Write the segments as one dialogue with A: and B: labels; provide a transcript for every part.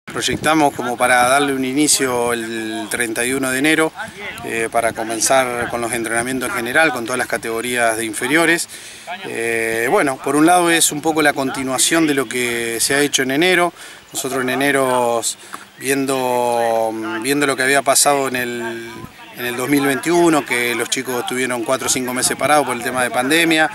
A: Proyectamos como para darle un inicio el 31 de enero para comenzar con los entrenamientos en general, con todas las categorías de inferiores. Bueno, por un lado es un poco la continuación de lo que se ha hecho en enero. Nosotros en enero, viendo lo que había pasado en el 2021, que los chicos estuvieron 4 o 5 meses parados por el tema de pandemia,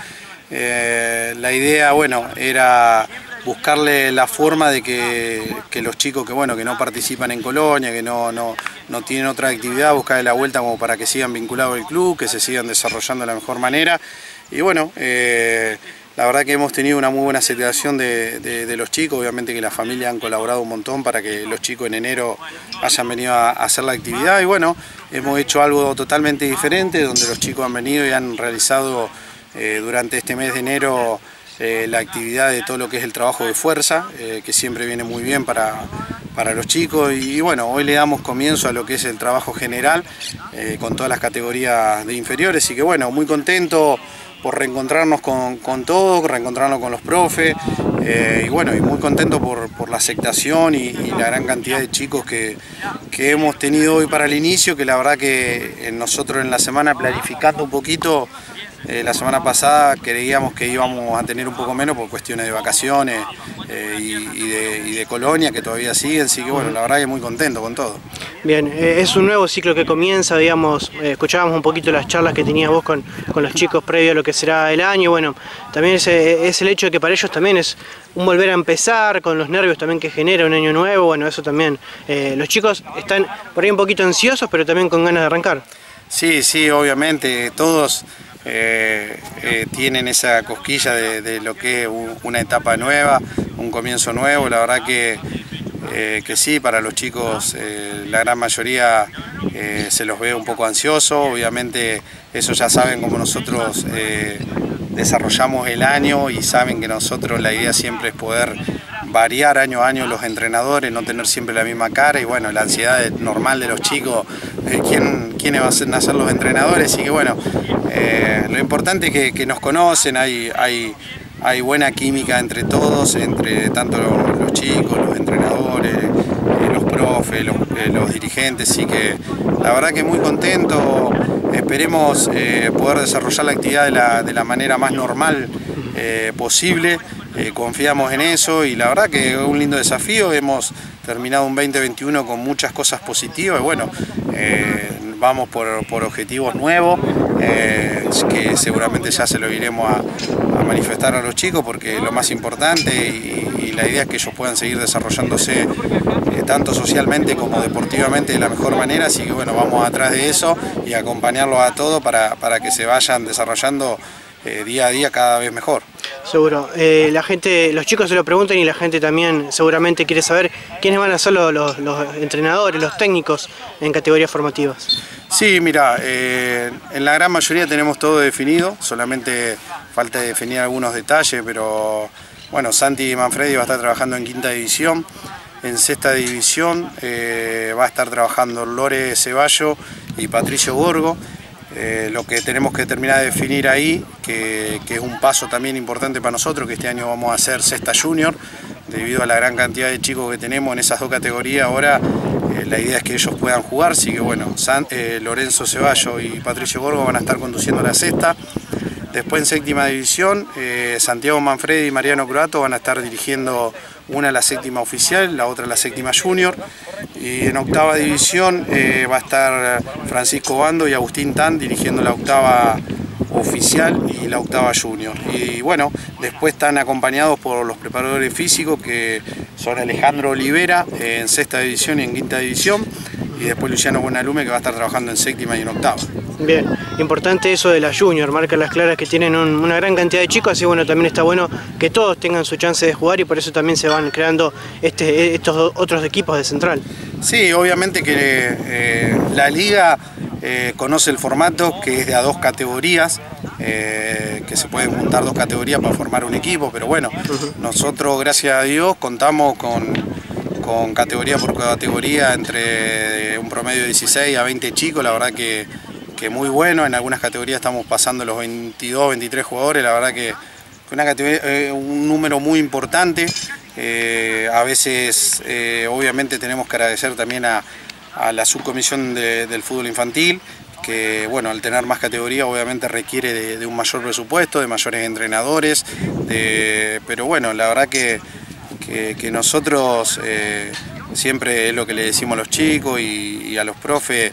A: la idea, bueno, era buscarle la forma de que los chicos que no participan en Colonia, que no tienen otra actividad, buscarle la vuelta como para que sigan vinculados al club, que se sigan desarrollando de la mejor manera. Y bueno, la verdad que hemos tenido una muy buena aceptación de los chicos, obviamente que las familias han colaborado un montón para que los chicos en enero hayan venido a hacer la actividad. Y bueno, hemos hecho algo totalmente diferente, donde los chicos han venido y han realizado durante este mes de enero la actividad de todo lo que es el trabajo de fuerza, que siempre viene muy bien para los chicos. Y bueno, hoy le damos comienzo a lo que es el trabajo general con todas las categorías de inferiores, y que bueno, muy contento por reencontrarnos con todos, reencontrarnos con los profes, y bueno, y muy contento por la aceptación y la gran cantidad de chicos que hemos tenido hoy para el inicio, que la verdad que nosotros en la semana, planificando un poquito, la semana pasada creíamos que íbamos a tener un poco menos por cuestiones de vacaciones y de Colonia, que todavía siguen, así que bueno, la verdad que muy contento con todo.
B: Bien, es un nuevo ciclo que comienza, digamos, escuchábamos un poquito las charlas que tenías vos con los chicos previo a lo que será el año. Bueno, también es el hecho de que para ellos también es un volver a empezar, con los nervios también que genera un año nuevo. Bueno, eso también, los chicos están por ahí un poquito ansiosos, pero también con ganas de arrancar.
A: Sí, obviamente, todos tienen esa cosquilla de lo que es una etapa nueva, un comienzo nuevo. La verdad que sí, para los chicos la gran mayoría se los ve un poco ansiosos. Obviamente ellos ya saben cómo nosotros desarrollamos el año, y saben que nosotros la idea siempre es poder variar año a año los entrenadores, no tener siempre la misma cara. Y bueno, la ansiedad normal de los chicos, quiénes van a ser los entrenadores, y que bueno, lo importante es que nos conocen, hay buena química entre todos, entre tanto los chicos, los entrenadores, los profes, los dirigentes, así que la verdad que muy contento. Esperemos poder desarrollar la actividad de la manera más normal posible. Confiamos en eso, y la verdad que es un lindo desafío. Hemos terminado un 2021 con muchas cosas positivas, y bueno, vamos por objetivos nuevos, que seguramente ya se lo iremos a manifestar a los chicos, porque lo más importante y la idea es que ellos puedan seguir desarrollándose tanto socialmente como deportivamente de la mejor manera. Así que bueno, vamos atrás de eso y acompañarlos a todos para que se vayan desarrollando día a día cada vez mejor.
B: Seguro. La gente, los chicos se lo preguntan, y la gente también seguramente quiere saber quiénes van a ser los entrenadores, los técnicos en categorías formativas.
A: Sí, mira, en la gran mayoría tenemos todo definido, solamente falta definir algunos detalles, pero bueno, Santi Manfredi va a estar trabajando en quinta división. En sexta división va a estar trabajando Lore Ceballo y Patricio Gorgo. Lo que tenemos que terminar de definir ahí, que es un paso también importante para nosotros, que este año vamos a hacer sexta junior, debido a la gran cantidad de chicos que tenemos en esas dos categorías. Ahora la idea es que ellos puedan jugar, así que bueno, Lorenzo Ceballo y Patricio Gorgo van a estar conduciendo la sexta. Después en séptima división, Santiago Manfredi y Mariano Croato van a estar dirigiendo una la séptima oficial, la otra la séptima junior. Y en octava división va a estar Francisco Bando y Agustín Tan dirigiendo la octava oficial y la octava junior. Y bueno, después están acompañados por los preparadores físicos, que son Alejandro Olivera en sexta división y en quinta división, y después Luciano Buenalume, que va a estar trabajando en séptima y en octava.
B: Bien, importante eso de la junior, marca las claras que tienen una gran cantidad de chicos, así bueno, también está bueno que todos tengan su chance de jugar, y por eso también se van creando estos otros equipos de central.
A: Sí, obviamente que la liga conoce el formato, que es de a dos categorías, que se pueden juntar dos categorías para formar un equipo, pero bueno, nosotros gracias a Dios contamos con categoría por categoría, entre un promedio de 16 a 20 chicos. La verdad que muy bueno. En algunas categorías estamos pasando los 22, 23 jugadores, la verdad que fue un número muy importante, A veces obviamente tenemos que agradecer también a la subcomisión del fútbol infantil, que bueno, al tener más categoría obviamente requiere de un mayor presupuesto, de mayores entrenadores, pero bueno, la verdad que nosotros siempre es lo que le decimos a los chicos y a los profes.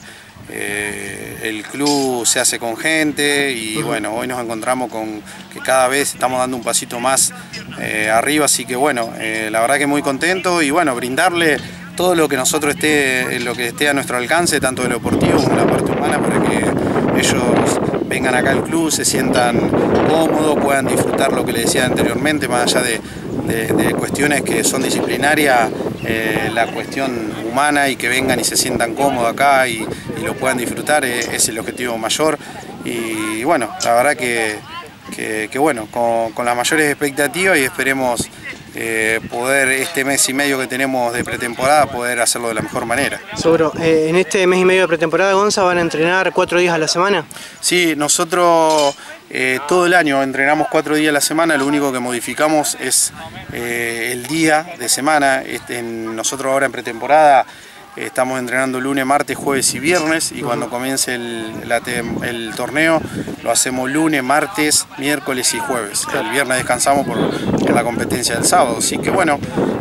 A: El club se hace con gente y bueno, hoy nos encontramos con que cada vez estamos dando un pasito más arriba, así que bueno, la verdad que muy contento y bueno, brindarle todo lo que nosotros esté a nuestro alcance, tanto de lo deportivo como de la parte humana, para que ellos vengan acá al club, se sientan cómodos, puedan disfrutar lo que les decía anteriormente, más allá de cuestiones que son disciplinarias, la cuestión humana, y que vengan y se sientan cómodos acá y lo puedan disfrutar es el objetivo mayor. Y bueno, la verdad que bueno, con las mayores expectativas, y esperemos poder este mes y medio que tenemos de pretemporada poder hacerlo de la mejor manera.
B: Seguro. En este mes y medio de pretemporada, Gonza, ¿van a entrenar 4 días a la semana?
A: Sí, nosotros todo el año entrenamos 4 días a la semana, lo único que modificamos es el día de semana. Nosotros ahora en pretemporada estamos entrenando lunes, martes, jueves y viernes, y cuando comience el torneo lo hacemos lunes, martes, miércoles y jueves. El viernes descansamos por la competencia del sábado, así que bueno,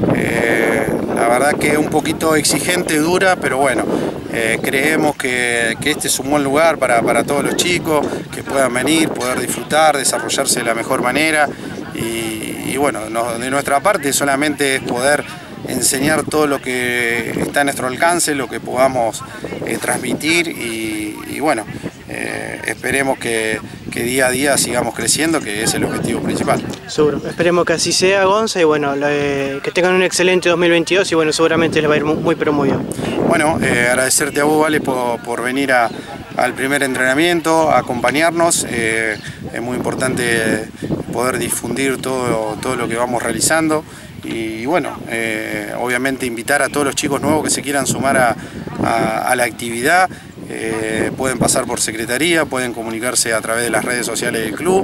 A: la verdad que es un poquito exigente, dura, pero bueno, creemos que este es un buen lugar para todos los chicos, que puedan venir, poder disfrutar, desarrollarse de la mejor manera, y bueno, de nuestra parte solamente es poder enseñar todo lo que está a nuestro alcance, lo que podamos transmitir, y bueno, esperemos que día a día sigamos creciendo, que es el objetivo principal.
B: Seguro, esperemos que así sea, Gonza, y bueno, que tengan un excelente 2022 y bueno, seguramente les va a ir muy pero muy bien.
A: Bueno, agradecerte a vos, Vale, por venir al primer entrenamiento, a acompañarnos. Es muy importante poder difundir todo lo que vamos realizando. Y bueno, obviamente invitar a todos los chicos nuevos que se quieran sumar a la actividad. Pueden pasar por secretaría, pueden comunicarse a través de las redes sociales del club,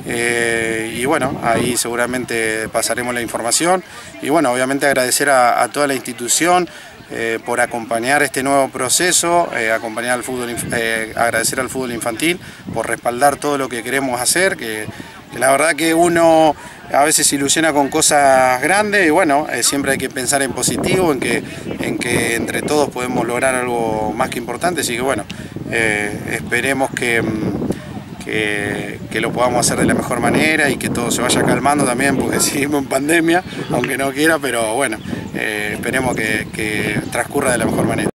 A: y bueno, ahí seguramente pasaremos la información. Y bueno, obviamente agradecer a toda la institución por acompañar este nuevo proceso, agradecer al fútbol infantil por respaldar todo lo que queremos hacer, que la verdad que uno a veces se ilusiona con cosas grandes, y bueno, siempre hay que pensar en positivo, en que entre todos podemos lograr algo más que importante, así que bueno, esperemos que lo podamos hacer de la mejor manera y que todo se vaya calmando también, porque seguimos en pandemia, aunque no quiera, pero bueno, esperemos que transcurra de la mejor manera.